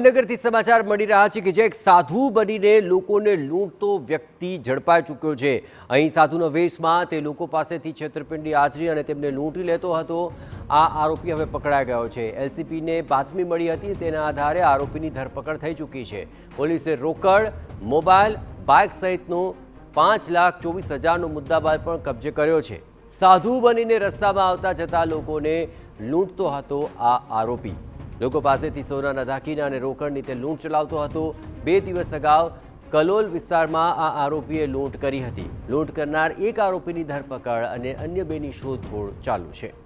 નગરથી સમાચાર મળી રહ્યા છે કે જે એક સાધુ બનીને લોકોને લૂંટતો વ્યક્તિ ઝડપાઈ ચૂક્યો છે। અહીં સાધુના વેશમાં તે લોકો પાસેથી છેતરપિંડી આચરી અને તેમને લૂંટી લેતો હતો। આ આરોપી હવે પકડાઈ ગયો છે। એલસીબીને બાતમી મળી હતી, તેના આધારે આરોપીની ધરપકડ થઈ ચૂકી છે। પોલીસે રોકડ, મોબાઈલ, બાઇક સહિતનો 5,24,000નો મુદ્દામાલ પણ કબજે કર્યો છે। સાધુ બનીને રસ્તામાં આવતા જતા લોકોને લૂંટતો હતો આ આરોપી। લોકો પાસેથી સોનાના દાગીના અને રોકડની તે લૂંટ ચલાવતો હતો। 2 દિવસ અગાઉ કલોલ વિસ્તારમાં આ આરોપીએ લૂંટ કરી હતી। લૂંટ કરનાર એક આરોપીની ધરપકડ અને અન્ય બેની શોધખોળ ચાલુ છે।